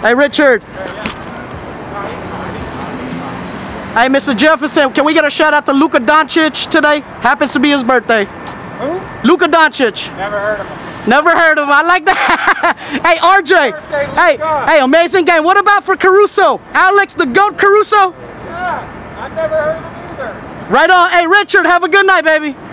Hey, Richard. Hey, Mr. Jefferson, can we get a shout out to Luka Doncic today? Happens to be his birthday. Who? Luka Doncic. Never heard of him. Never heard of him. I like that. Hey, RJ. Hey, amazing game. What about for Caruso? Alex, the GOAT Caruso? Yeah, I've never heard of him either. Right on. Hey, Richard, have a good night, baby.